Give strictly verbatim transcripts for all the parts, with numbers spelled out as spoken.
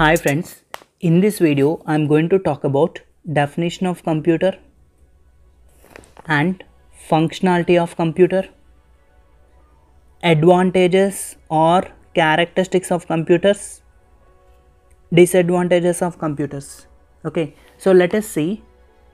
Hi friends, in this video I am going to talk about definition of computer and functionality of computer, advantages or characteristics of computers, disadvantages of computers. Okay, so let us see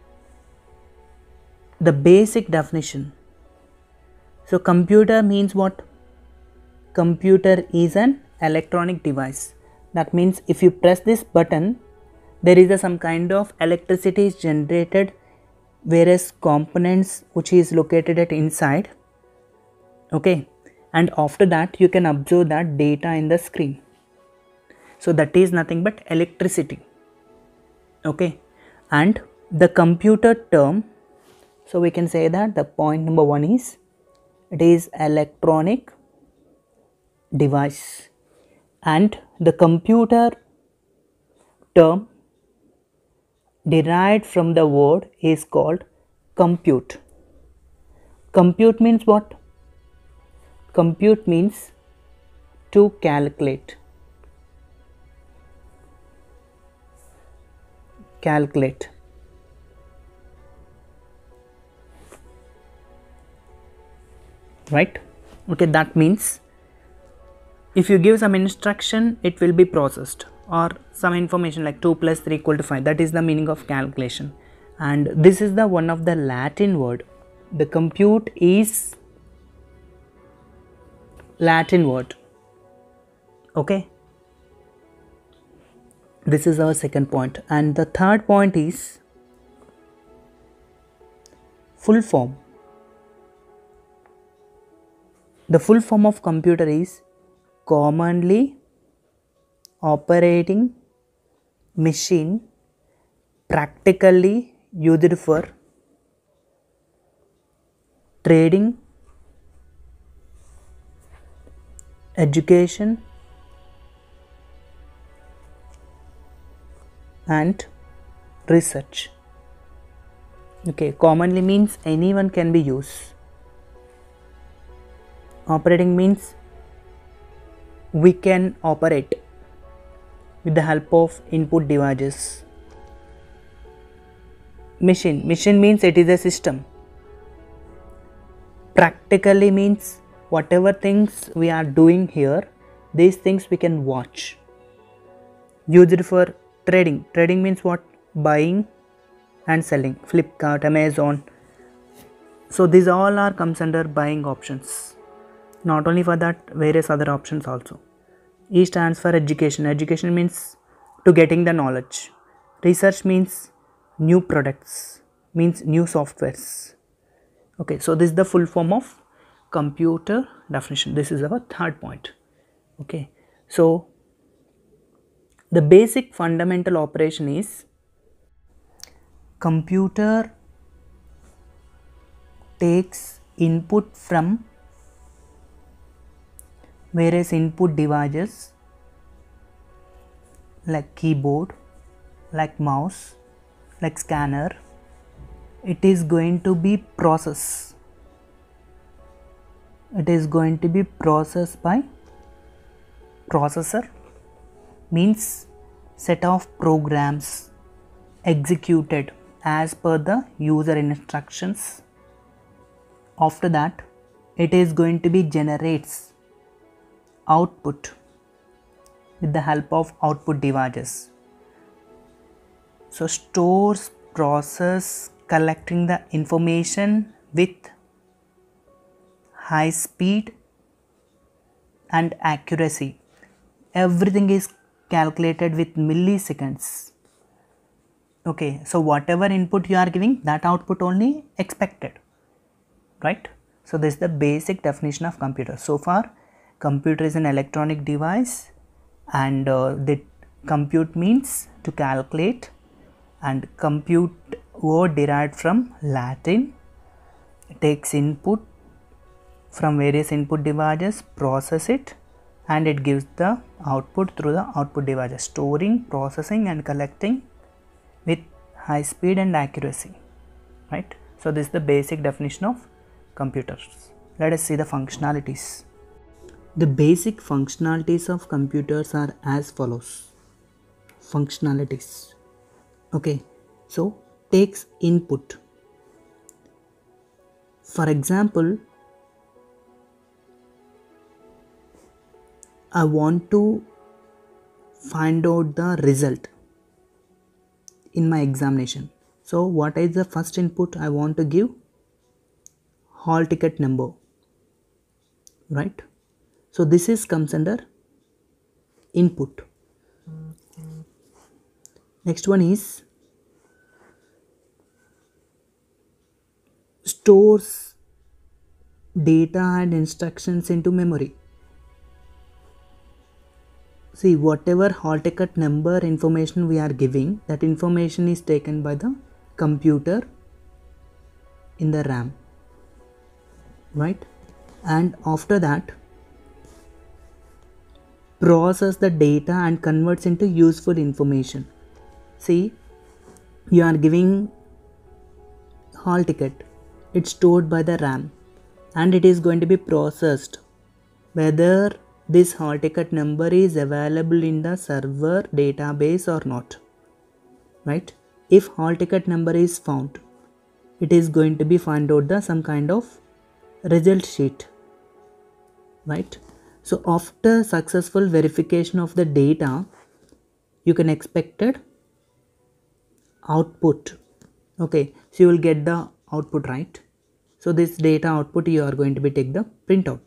the basic definition. So computer means what? Computer is an electronic device. That means if you press this button, there is a, some kind of electricity is generated, various components which is located at inside. Okay, and after that you can observe that data in the screen. So that is nothing but electricity. Okay, and the computer term, so we can say that the point number one is it is electronic device, and the computer term derived from the word is called compute. Compute means what? Compute means to calculate. Calculate. Right? Okay, that means if you give some instruction, it will be processed, or some information like two plus three equal to five. That is the meaning of calculation. And this is the one of the Latin word. The compute is Latin word. Okay. This is our second point. And the third point is full form. The full form of computer is commonly operating machine, practically used for trading, education, and research. Okay, commonly means anyone can be used. Operating means we can operate with the help of input devices. Machine, machine means it is a system. Practically means whatever things we are doing here, these things we can watch. Used for trading, trading means what? Buying and selling. Flipkart, Amazon. So these all are comes under buying options. Not only for that, various other options also. E stands for education. Education means to getting the knowledge. Research means new products, means new softwares. Okay, so this is the full form of computer definition. This is our third point. Okay, so the basic fundamental operation is computer takes input from various input devices like keyboard, like mouse, like scanner. It is going to be processed. It is going to be processed by processor, means set of programs executed as per the user instructions. After that, it is going to be generates output with the help of output devices. So stores, process, collecting the information with high speed and accuracy. Everything is calculated with milliseconds. Okay, so whatever input you are giving, that output only expected, right? So this is the basic definition of computer. So far, computer is an electronic device, and uh, the compute means to calculate, and compute word derived from Latin. It takes input from various input devices, process it, and it gives the output through the output devices, storing, processing, and collecting with high speed and accuracy, right? So this is the basic definition of computers. Let us see the functionalities. The basic functionalities of computers are as follows. functionalities. Okay, so takes input. For example, I want to find out the result in my examination. So what is the first input I want to give? Hall ticket number, right? So this is comes under input. Next one is stores data and instructions into memory. See, whatever hall ticket number information we are giving, that information is taken by the computer in the RAM, right? And after that process the data and converts into useful information. See, you are giving hall ticket, it's stored by the RAM and it is going to be processed whether this hall ticket number is available in the server database or not, right? If hall ticket number is found, it is going to be find out the some kind of result sheet, right? So after successful verification of the data, you can expected output. Okay, so you will get the output, right? So this data output you are going to be take the printout.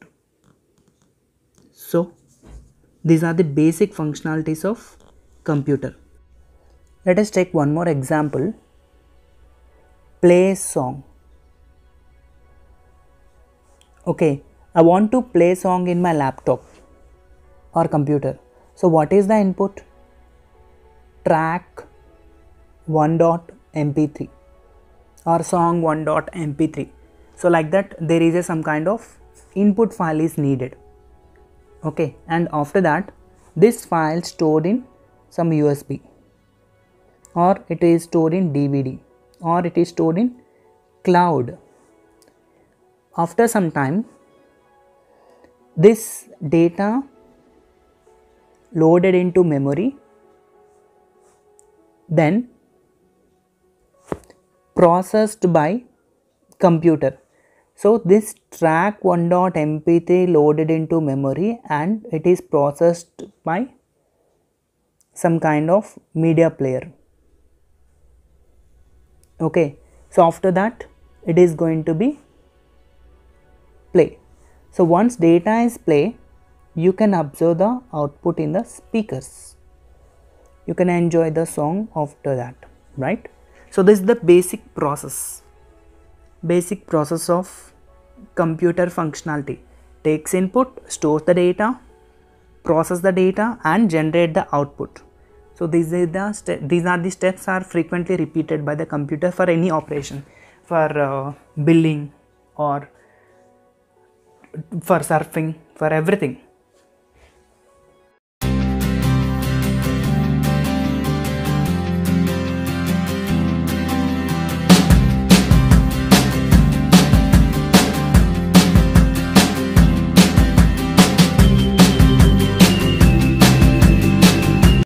So these are the basic functionalities of computer. Let us take one more example. Play song. Okay, I want to play song in my laptop or computer. So what is the input? Track one dot M P three or song one dot M P three. So like that there is a some kind of input file is needed. Okay, and after that this file stored in some U S B or it is stored in D V D or it is stored in cloud. After some time this data loaded into memory, then processed by computer. So this track one dot M P three loaded into memory and it is processed by some kind of media player. Okay, so after that it is going to be play. So once data is play, you can observe the output in the speakers. You can enjoy the song after that, right? So this is the basic process. Basic process of computer functionality. Takes input, stores the data, process the data and generate the output. So these are the these are the steps are frequently repeated by the computer for any operation, for uh, billing or for surfing, for everything.